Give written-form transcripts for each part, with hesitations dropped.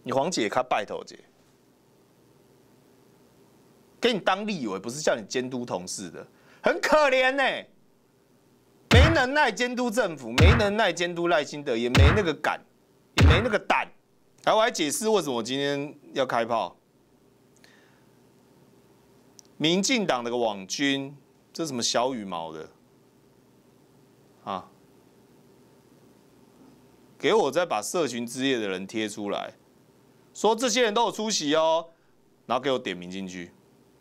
你黄姐她拜托姐，给你当立委不是叫你监督同事的，很可怜呢、没能耐监督政府，没能耐监督赖清德，也没那个敢，也没那个胆。我还解释为什么我今天要开炮。民进党的个网军，这什么小羽毛的啊？给我再把社群之夜的人贴出来，说这些人都有出席哦，然后给我点名进去。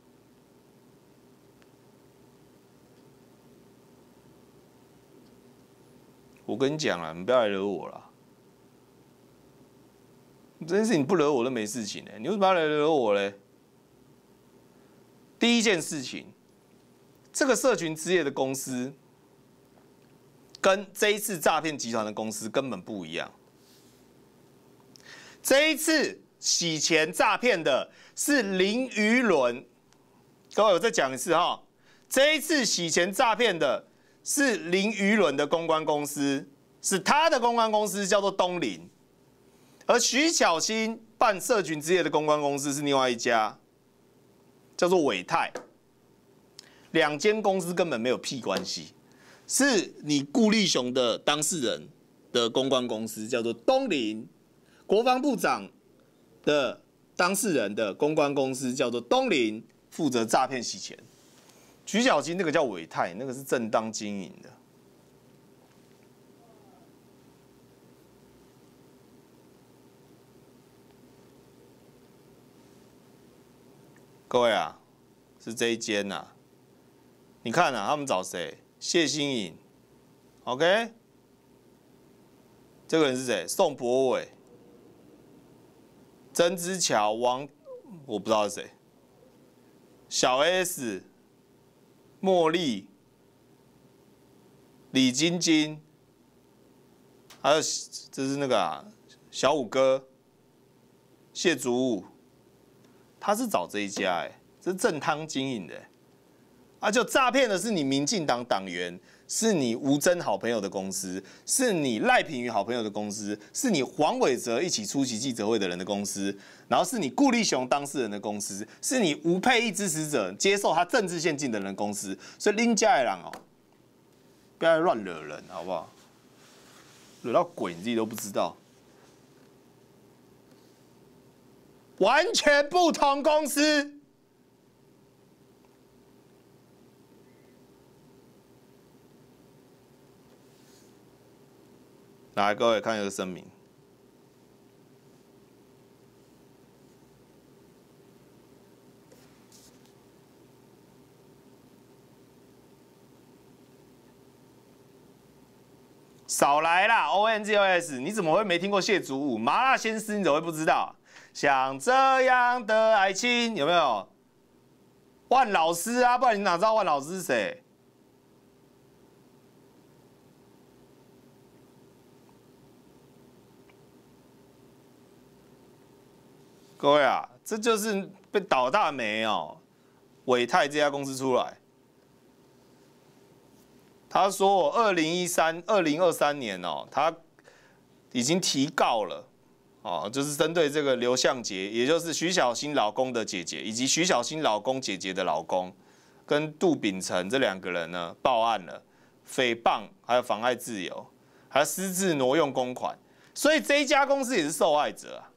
我跟你讲了，你不要来惹我了。这件事情不惹我都没事情你为什么要来惹我嘞？第一件事情，这个社群之夜的公司跟这一次诈骗集团的公司根本不一样。这一次洗钱诈骗的是林于伦，各位我再讲一次哈，这一次洗钱诈骗的是林于伦的公关公司，是他的公关公司叫做东林，而徐巧芯办社群之夜的公关公司是另外一家，叫做伟泰。两间公司根本没有屁关系，是你顾立雄的当事人的公关公司叫做东林，国防部长的当事人的公关公司叫做东林，负责诈骗洗钱。徐巧芯那个叫伟泰，那个是正当经营的。各位啊，是这一间呐、啊。你看啊，他们找谁？谢欣颖 ，OK？ 这个人是谁？宋博伟、曾之乔、我不知道是谁。小 S、茉莉、李晶晶，还有这是那个啊，小五哥、谢祖武，他是找这一家这是正汤经营的就诈骗的是你民进党党员，是你吴峥好朋友的公司，是你赖品妤好朋友的公司，是你黄伟哲一起出席记者会的人的公司，然后是你顾立雄当事人的公司，是你吴佩益支持者接受他政治献金的人的公司，所以恁家的人不要乱惹人，好不好？惹到鬼你自己都不知道，完全不同公司。来，各位看这个声明。少来啦 ，ONGOS， 你怎么会没听过谢祖武？麻辣鲜师你怎么会不知道？像这样的爱情有没有？万老师啊，不然你哪知道万老师是谁？各位啊，这就是被倒大霉伟泰这家公司出来，他说2023年他已经提告了就是针对这个刘向杰，也就是徐小新老公的姐姐，以及徐小新老公姐姐的老公，跟杜秉成这两个人呢报案了，诽谤还有妨碍自由，还有私自挪用公款，所以这一家公司也是受害者啊。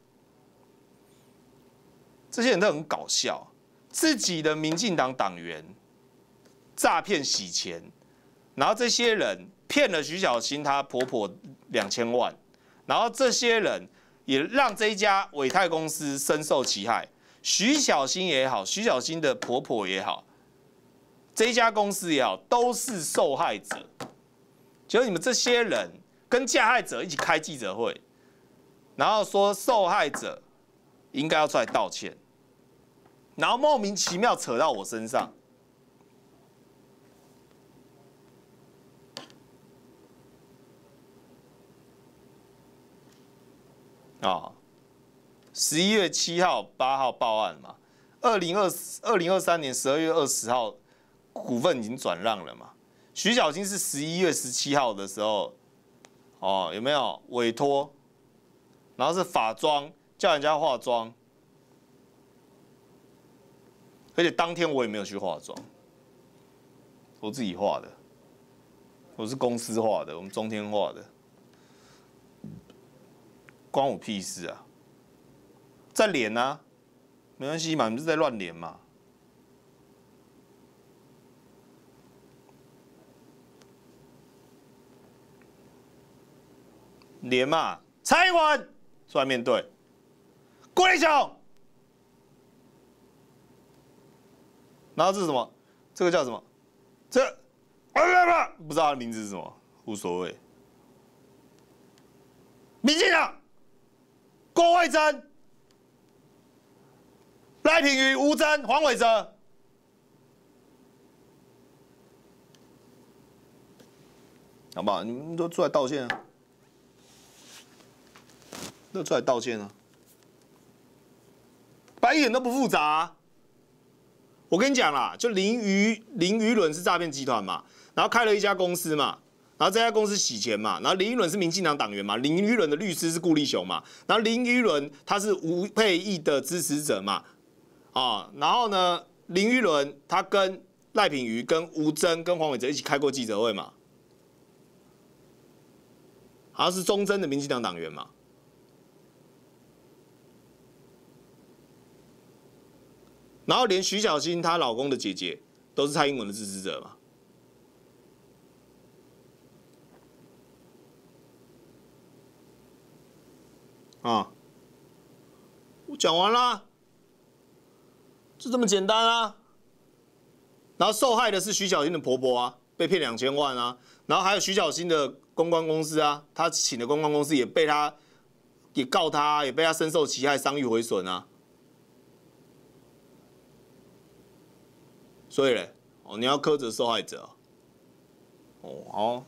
这些人都很搞笑，自己的民进党党员诈骗洗钱，然后这些人骗了徐小新她婆婆2000万，然后这些人也让这一家伟泰公司深受其害。徐小新也好，徐小新的婆婆也好，这一家公司也好，都是受害者。结果你们这些人跟加害者一起开记者会，然后说受害者应该要出来道歉。然后莫名其妙扯到我身上，11月7号、8号报案嘛，2023年12月20号股份已经转让了嘛。徐小新是11月17号的时候，有没有委托？然后是法庄叫人家化妆，而且当天我也没有去化妆，我自己画的，我是公司画的，我们中天画的，关我屁事啊！在脸啊，没关系嘛，你们是在乱脸嘛。脸嘛，蔡英文出来面对郭立雄，然后这是什么？这个叫什么？这不知道他的名字是什么，无所谓。民进党郭惠珍、赖品妤、吴峥、黄伟哲。好不好？你们都出来道歉啊！都出来道歉啊！白一点都不复杂啊。我跟你讲啦，就林于伦是诈骗集团嘛，然后开了一家公司嘛，然后这家公司洗钱嘛，然后林于伦是民进党党员嘛，林于伦的律师是顾立雄嘛，然后林于伦他是吴沛忆的支持者嘛，然后呢，林于伦他跟赖品妤、跟吴峥、跟黄伟哲一起开过记者会嘛，好像是忠贞的民进党党员嘛。然后连徐小新她老公的姐姐都是蔡英文的支持者嘛。我讲完啦，就这么简单啊。然后受害的是徐小新的婆婆啊，被骗2000万啊。然后还有徐小新的公关公司啊，他请的公关公司也被他也告他，也被他深受其害，伤誉毁损啊。所以嘞，你要苛责受害者好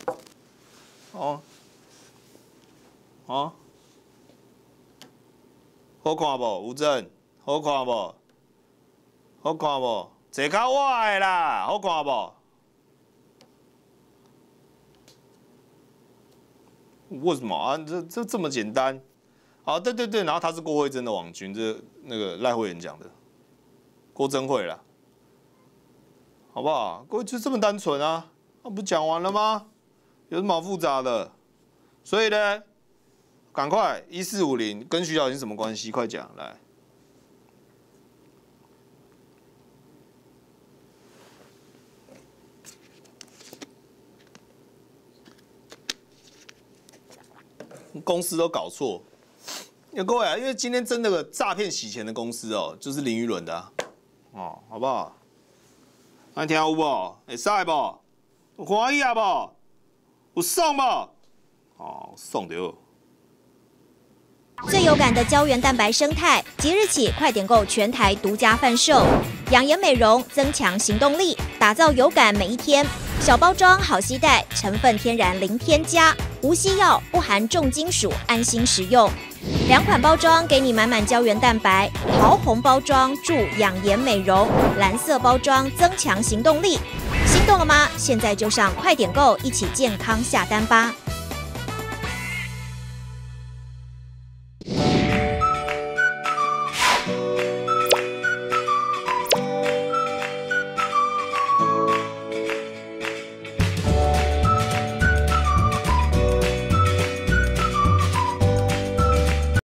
看无？吴峥，好看无？好看无？坐较我的啦，好看无？为什么啊？这么简单？好，对，然后他是郭惠珍的网军，这那个赖慧妍讲的，郭珍惠啦。好不好？各位就这么单纯啊？那不讲完了吗？有什么好复杂的？所以呢，赶快1450跟徐小新什么关系？快讲来。公司都搞错。各位啊，因为今天真的诈骗洗钱的公司就是林于伦的好不好？安听有无？会使无？有欢喜啊无？有爽无？爽着。 最有感的胶原蛋白生态，即日起快点购全台独家贩售，养颜美容，增强行动力，打造有感每一天。小包装好携带，成分天然零添加，无西药，不含重金属，安心食用。2款包装给你满满胶原蛋白，桃红包装助养颜美容，蓝色包装增强行动力。心动了吗？现在就上快点购，一起健康下单吧！